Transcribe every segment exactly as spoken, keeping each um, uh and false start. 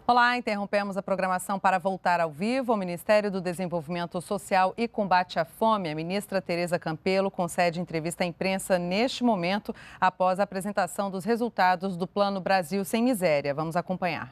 Olá, interrompemos a programação para voltar ao vivo. O Ministério do Desenvolvimento Social e Combate à Fome, a ministra Tereza Campelo, concede entrevista à imprensa neste momento, após a apresentação dos resultados do Plano Brasil Sem Miséria. Vamos acompanhar.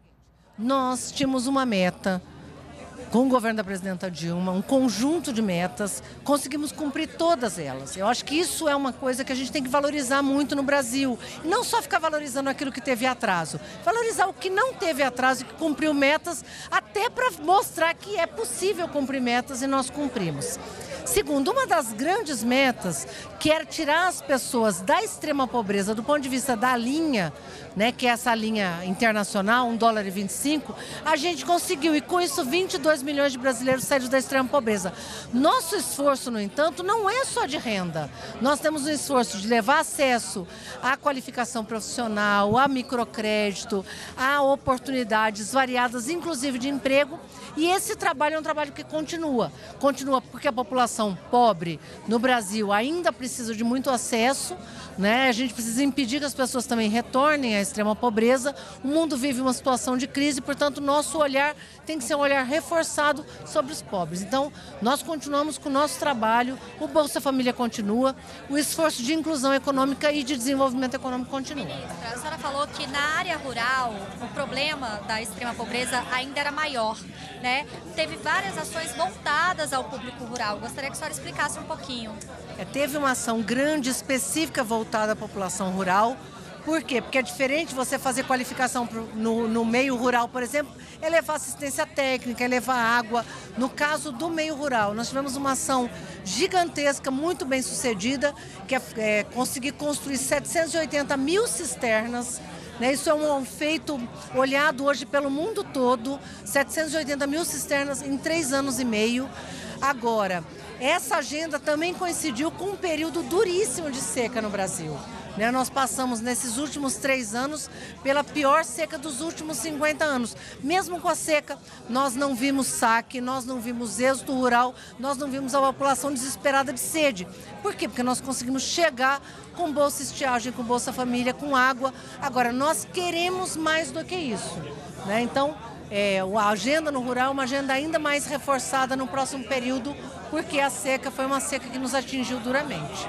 Nós tínhamos uma meta com o governo da presidenta Dilma, um conjunto de metas, conseguimos cumprir todas elas. Eu acho que isso é uma coisa que a gente tem que valorizar muito no Brasil. E não só ficar valorizando aquilo que teve atraso, valorizar o que não teve atraso e que cumpriu metas, até para mostrar que é possível cumprir metas e nós cumprimos. Segundo, uma das grandes metas, que era tirar as pessoas da extrema pobreza do ponto de vista da linha, né, que é essa linha internacional, um dólar e vinte e cinco, a gente conseguiu, e com isso vinte e dois milhões de brasileiros saíram da extrema pobreza. Nosso esforço, no entanto, não é só de renda. Nós temos um esforço de levar acesso à qualificação profissional, a microcrédito, a oportunidades variadas, inclusive de emprego, e esse trabalho é um trabalho que continua. Continua porque a população pobre no Brasil ainda precisa de muito acesso, né? A gente precisa impedir que as pessoas também retornem à extrema pobreza. O mundo vive uma situação de crise, portanto, nosso olhar tem que ser um olhar reforçado sobre os pobres. Então, nós continuamos com o nosso trabalho, o Bolsa Família continua, o esforço de inclusão econômica e de desenvolvimento econômico continua. Ministra, a senhora falou que na área rural o problema da extrema pobreza ainda era maior, né? Teve várias ações voltadas ao público rural. Gostaria que a senhora explicasse um pouquinho. É, teve uma ação grande, específica, voltada à população rural. Por quê? Porque é diferente você fazer qualificação pro, no, no meio rural, por exemplo, é levar assistência técnica, é levar água. No caso do meio rural, nós tivemos uma ação gigantesca, muito bem sucedida, que é, é conseguir construir setecentas e oitenta mil cisternas. Né? Isso é um feito olhado hoje pelo mundo todo, setecentas e oitenta mil cisternas em três anos e meio. Agora, essa agenda também coincidiu com um período duríssimo de seca no Brasil. Né? Nós passamos nesses últimos três anos pela pior seca dos últimos cinquenta anos. Mesmo com a seca, nós não vimos saque, nós não vimos êxodo rural, nós não vimos a população desesperada de sede. Por quê? Porque nós conseguimos chegar com Bolsa Estiagem, com Bolsa Família, com água. Agora, nós queremos mais do que isso. Né? Então, é, a agenda no rural é uma agenda ainda mais reforçada no próximo período, porque a seca foi uma seca que nos atingiu duramente.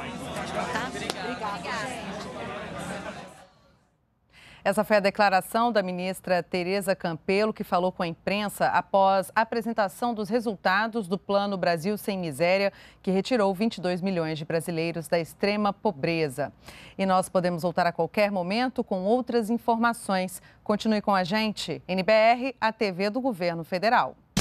Tá? Obrigada. Essa foi a declaração da ministra Tereza Campelo, que falou com a imprensa após a apresentação dos resultados do Plano Brasil Sem Miséria, que retirou vinte e dois milhões de brasileiros da extrema pobreza. E nós podemos voltar a qualquer momento com outras informações. Continue com a gente. N B R, a T V do Governo Federal.